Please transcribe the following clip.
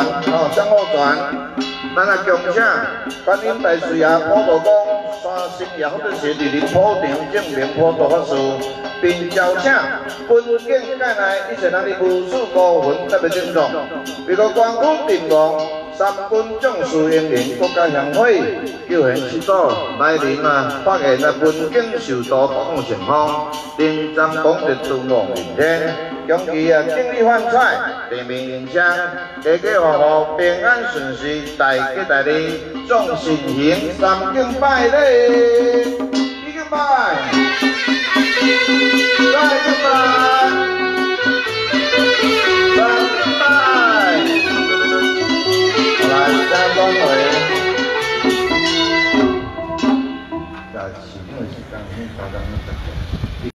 相互传。咱啊恭请观音大师爷普渡公山神爷或者是莅临普场证明普渡法师，并邀请本境界内一切人的无数孤魂特别珍重，为个光武定王三军将士英灵国家乡会救援七组来临啊，发现啊本境受到各种情况，临站讲得敦煌明天。 恭喜啊！胜利换彩，地面迎香，家家户户平安顺遂，大吉大利，众神行，三更拜礼，已经拜，再